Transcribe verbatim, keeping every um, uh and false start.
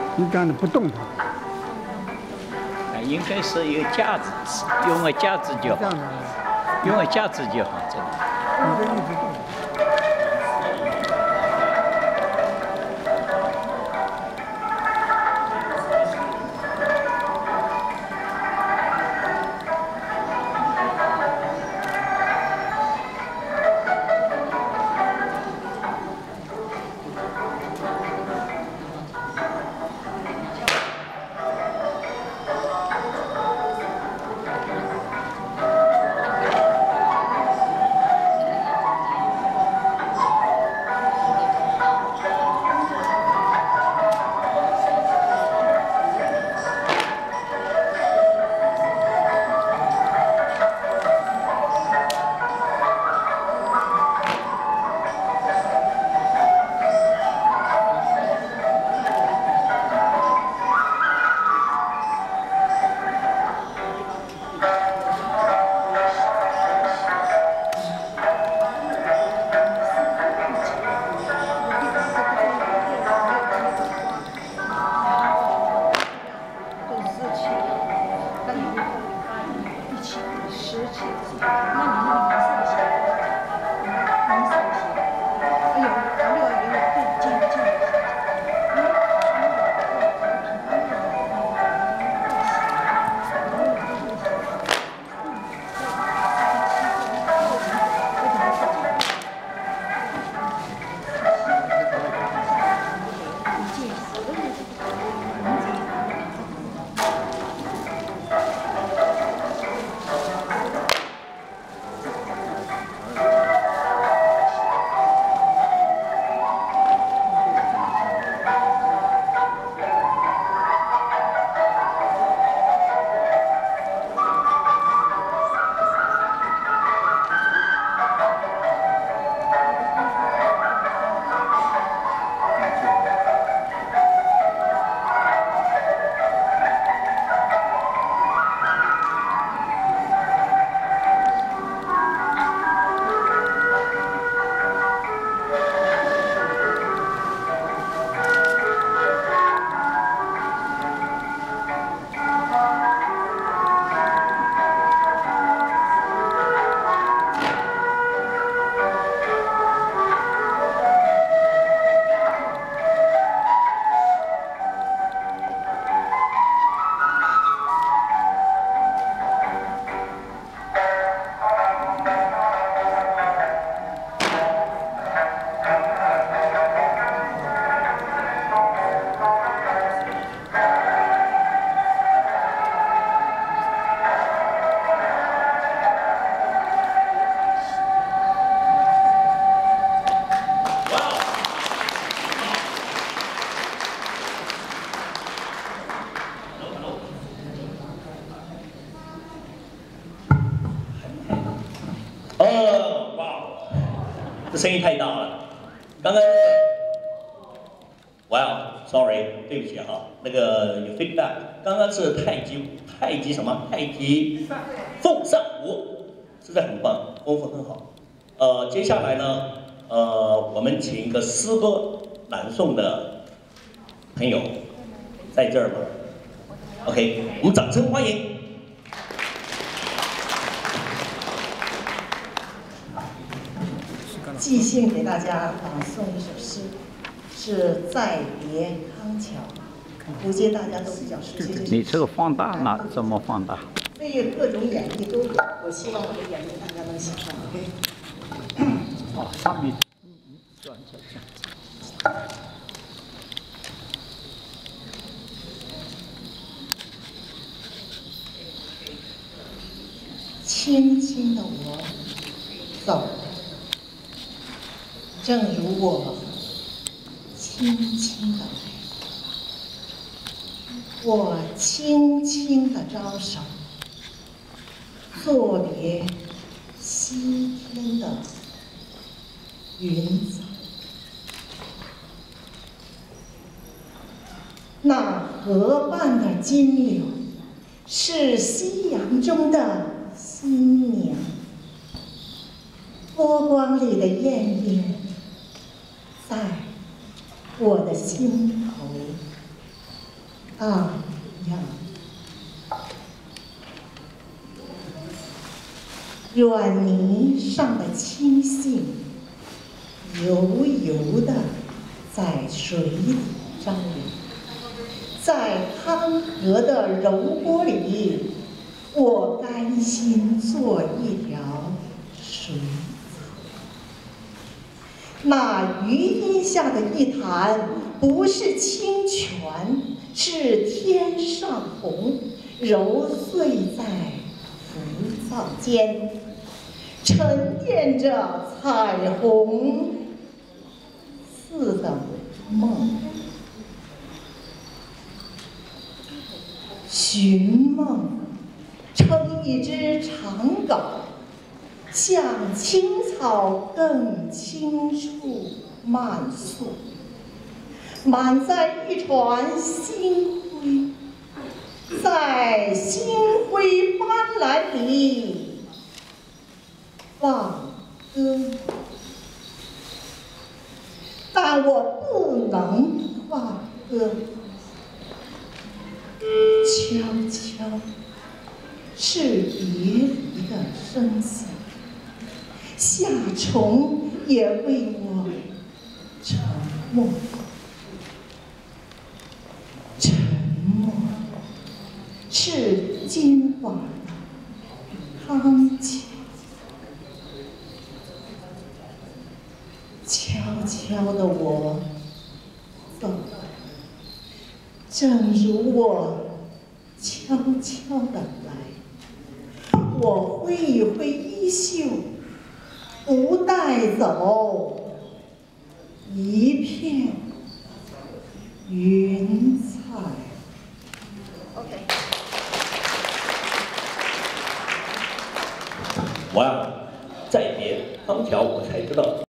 你这样子不动它。 应该是一个架子，用个架子就好，用个架子就好，这个。 你这一直动。 呃，哇，这声音太大了。刚刚，哇 ，sorry， 对不起哈，那个有 feedback。刚刚是太极，太极什么？太极凤上舞，实在很棒，功夫很好。呃，接下来呢，呃，我们请一个诗歌朗诵的朋友在这儿吧。OK， 我们掌声欢迎。 即兴给大家朗诵一首诗，是《再别康桥》，估计大家都比较熟悉这首。 你这个放大呢？怎么放大？ 所以各种演绎都有，我希望我的演绎大家能喜欢。OK。 哦，上面，嗯嗯，转转转。 轻轻的我走了。 正如我轻轻的来，我轻轻的招手，作别西天的云彩。那河畔的金柳，是夕阳中的新娘，波光里的艳艳。 在我的心头啊呀，软泥上的青荇，油油的在水里张流，在汤河的柔波里，我甘心做一条水草。那余荫下的一潭，不是清泉，是天上虹，揉碎在浮躁间，沉淀着彩虹似的梦。寻梦，撑一支长稿，向青草更青处漫溯，满载一船星辉，在星辉斑斓里放歌。但我不能放歌，悄悄是别离的声响，夏虫也为我沉默，沉默是今晚的汤气，悄悄的我走，正如我悄悄的来，我挥一挥衣袖，不带走一片云彩。OK。 哇，再别康桥，我才知道。